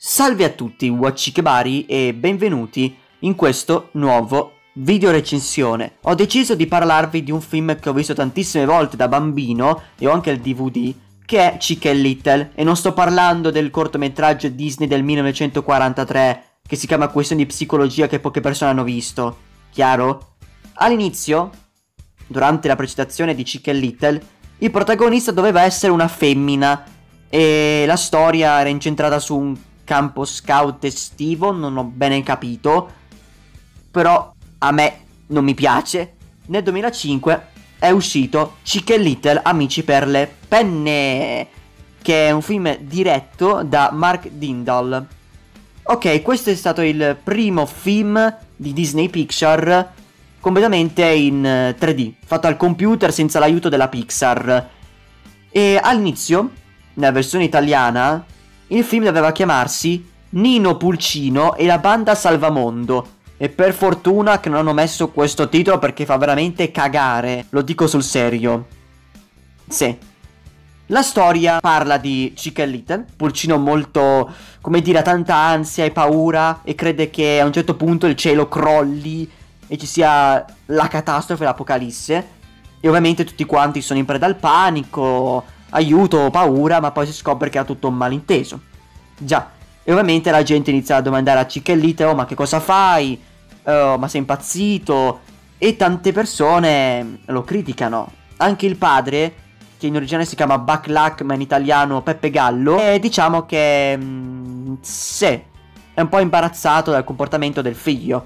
Salve a tutti Watchikebari e benvenuti in questo nuovo video recensione. Ho deciso di parlarvi di un film che ho visto tantissime volte da bambino e ho anche il DVD, che è Chicken Little, e non sto parlando del cortometraggio Disney del 1943 che si chiama Questioni di psicologia che poche persone hanno visto. Chiaro? All'inizio, durante la recitazione di Chicken Little, il protagonista doveva essere una femmina e la storia era incentrata su un campo scout estivo, non ho bene capito, però a me non mi piace. Nel 2005 è uscito Chicken Little, Amici per le penne, che è un film diretto da Mark Dindal. Ok, questo è stato il primo film di Disney Picture completamente in 3D, fatto al computer senza l'aiuto della Pixar. E all'inizio, nella versione italiana, il film doveva chiamarsi Nino Pulcino e la banda Salvamondo. E per fortuna che non hanno messo questo titolo perché fa veramente cagare. Lo dico sul serio. Sì. La storia parla di Chicken Little, pulcino molto, come dire, ha tanta ansia e paura e crede che a un certo punto il cielo crolli e ci sia la catastrofe, l'apocalisse. E ovviamente tutti quanti sono in preda al panico, aiuto, paura, ma poi si scopre che era tutto un malinteso. Già, e ovviamente la gente inizia a domandare a Chicken Little: oh, ma che cosa fai? Ma sei impazzito? E tante persone lo criticano. Anche il padre, che in originale si chiama Buck Luck ma in italiano Peppe Gallo, e diciamo che sì, è un po' imbarazzato dal comportamento del figlio.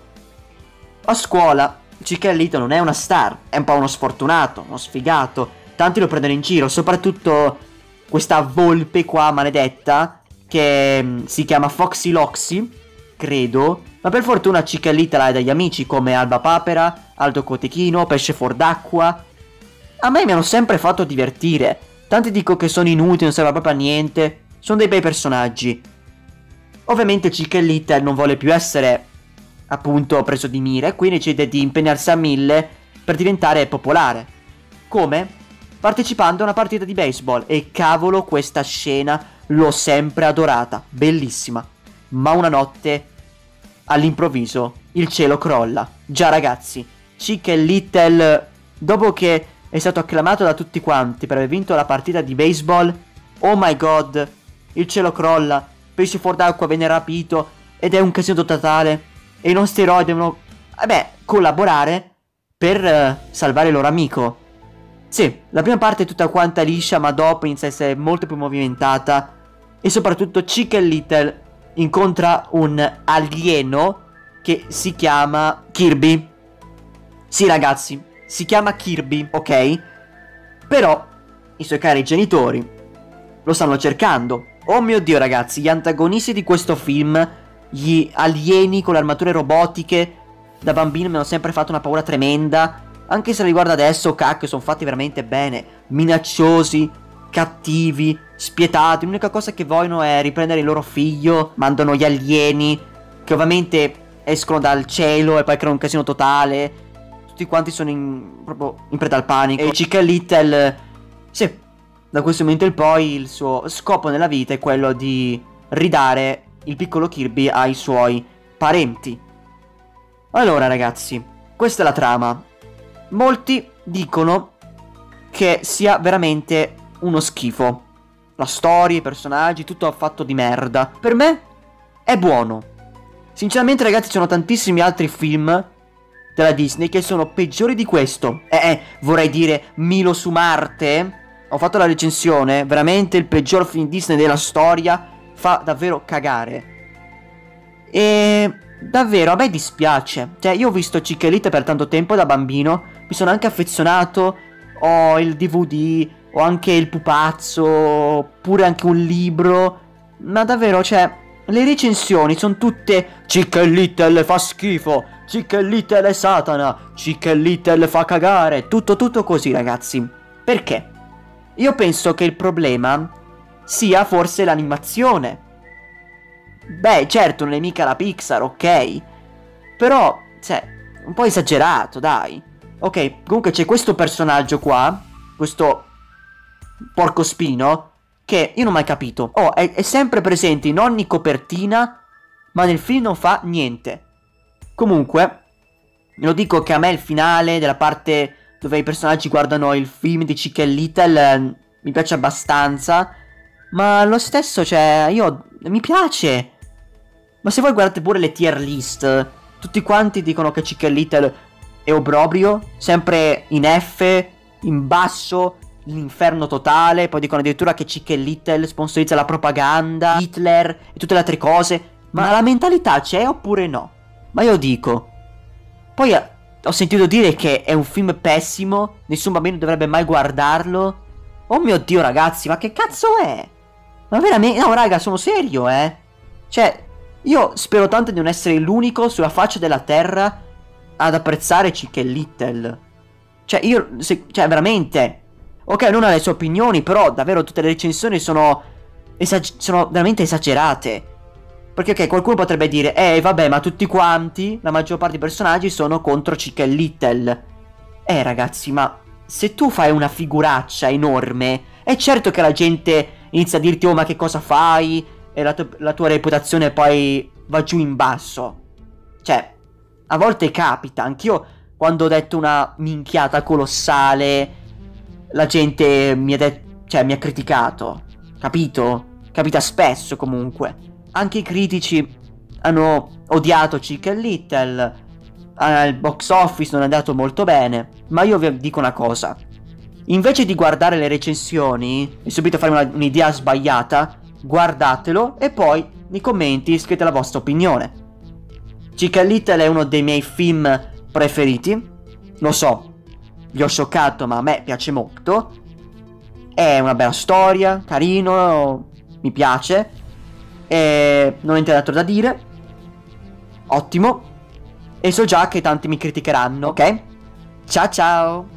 A scuola Chicken Little non è una star, è un po' uno sfortunato, uno sfigato. Tanti lo prendono in giro, soprattutto questa volpe qua maledetta che si chiama Foxy Loxy, credo. Ma per fortuna Chicken Little ha degli amici come Alba Papera, Aldo Cotechino, Pesce Fuor d'Acqua. A me mi hanno sempre fatto divertire. Tanti dicono che sono inutili, non servono proprio a niente. Sono dei bei personaggi. Ovviamente Chicken Little non vuole più essere appunto preso di mira e quindi decide di impegnarsi a 1000 per diventare popolare. Come? Partecipando a una partita di baseball. E cavolo, questa scena l'ho sempre adorata, bellissima. Ma una notte, all'improvviso, il cielo crolla. Già ragazzi, Chicken Little, dopo che è stato acclamato da tutti quanti per aver vinto la partita di baseball, oh my god, il cielo crolla, Pesce Fuor d'Acqua viene rapito ed è un casino totale e i nostri eroi devono, collaborare per salvare il loro amico. Sì, la prima parte è tutta quanta liscia, ma dopo inizia a essere molto più movimentata. E soprattutto Chicken Little incontra un alieno che si chiama Kirby. Sì ragazzi, si chiama Kirby, ok? Però i suoi cari genitori lo stanno cercando. Oh mio Dio ragazzi, gli antagonisti di questo film, gli alieni con le armature robotiche, da bambino mi hanno sempre fatto una paura tremenda. Anche se li guardo adesso, cacchio, sono fatti veramente bene. Minacciosi, cattivi, spietati. L'unica cosa che vogliono è riprendere il loro figlio. Mandano gli alieni, che ovviamente escono dal cielo e poi creano un casino totale. Tutti quanti sono proprio in preda al panico. E Chicken Little, sì, da questo momento in poi il suo scopo nella vita è quello di ridare il piccolo Kirby ai suoi parenti. Allora ragazzi, questa è la trama. Molti dicono che sia veramente uno schifo. La storia, i personaggi, tutto fatto di merda. Per me è buono. Sinceramente ragazzi, ci sono tantissimi altri film della Disney che sono peggiori di questo. Vorrei dire Milo su Marte. Ho fatto la recensione. Veramente il peggior film Disney della storia. Fa davvero cagare. E davvero a me dispiace. Cioè io ho visto Chicken Little per tanto tempo da bambino. Mi sono anche affezionato. Ho il DVD, ho anche il pupazzo, pure anche un libro. Ma davvero, cioè, le recensioni sono tutte Chicken Little fa schifo, Chicken Little è Satana, Chicken Little fa cagare. Tutto così ragazzi. Perché? Io penso che il problema sia forse l'animazione. Beh, certo, non è mica la Pixar, ok? Però, cioè, un po' esagerato, dai. Ok, comunque c'è questo personaggio qua, questo porcospino, che io non ho mai capito. Oh, è sempre presente in ogni copertina, ma nel film non fa niente. Comunque, lo dico che a me il finale della parte dove i personaggi guardano il film di Chicken Little mi piace abbastanza. Ma lo stesso, cioè, mi piace. Ma se voi guardate pure le tier list, tutti quanti dicono che Chicken Little è obbrobrio, sempre in F, in basso, l'inferno totale. Poi dicono addirittura che Chicken Little sponsorizza la propaganda, Hitler e tutte le altre cose. Ma la mentalità c'è oppure no? Ma io dico. Poi ho sentito dire che è un film pessimo, nessun bambino dovrebbe mai guardarlo. Oh mio Dio, ragazzi, ma che cazzo è? Ma veramente? No, raga, sono serio, Cioè, io spero tanto di non essere l'unico sulla faccia della terra ad apprezzare Chicken Little. Cioè, cioè, veramente. Ok, non ha le sue opinioni, però davvero tutte le recensioni sono veramente esagerate. Perché ok, qualcuno potrebbe dire, vabbè, ma tutti quanti, la maggior parte dei personaggi sono contro Chicken Little. Ragazzi, ma se tu fai una figuraccia enorme, è certo che la gente inizia a dirti, oh, ma che cosa fai? E la tua reputazione poi va giù in basso. Cioè, a volte capita, anch'io quando ho detto una minchiata colossale, la gente mi ha criticato. Capito? Capita spesso comunque. Anche i critici hanno odiato Chicken Little. Al box office non è andato molto bene. Ma io vi dico una cosa. Invece di guardare le recensioni e subito fare un'idea sbagliata, guardatelo e poi nei commenti scrivete la vostra opinione. Chicken Little è uno dei miei film preferiti. Lo so, vi ho scioccato, ma a me piace molto. È una bella storia, carino, mi piace. E non ho niente altro da dire. Ottimo. E so già che tanti mi criticheranno, ok? Ciao ciao.